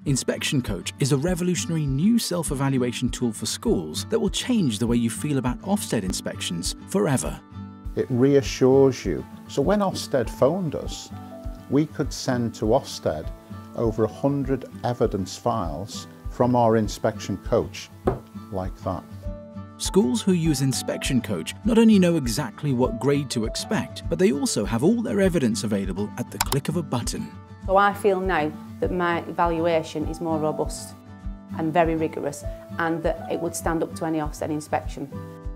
Inspection Coach is a revolutionary new self-evaluation tool for schools that will change the way you feel about Ofsted inspections forever. It reassures you. So when Ofsted phoned us, we could send to Ofsted over 100 evidence files from our Inspection Coach, like that. Schools who use Inspection Coach not only know exactly what grade to expect, but they also have all their evidence available at the click of a button. So I feel now that my evaluation is more robust and very rigorous, and that it would stand up to any Ofsted inspection.